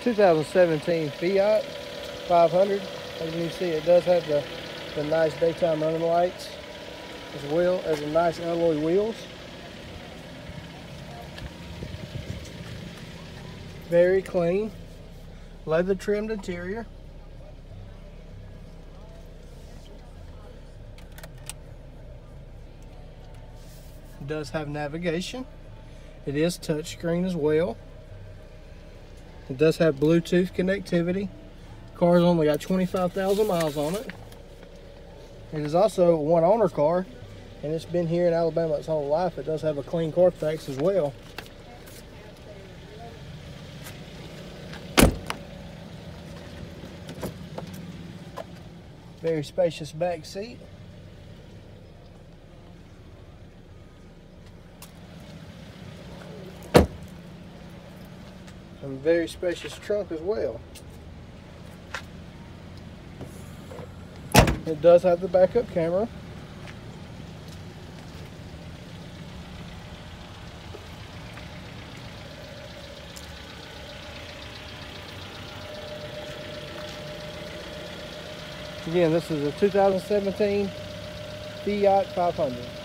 2017 Fiat 500. As you can see, it does have the nice daytime running lights, as well as the nice alloy wheels. Very clean, leather trimmed interior. It does have navigation. It is touchscreen as well. It does have Bluetooth connectivity. Car's only got 25,000 miles on it. It is also a one owner car, and it's been here in Alabama its whole life. It does have a clean Carfax as well. Very spacious back seat. And very spacious trunk as well. It does have the backup camera. Again, this is a 2017 Fiat 500.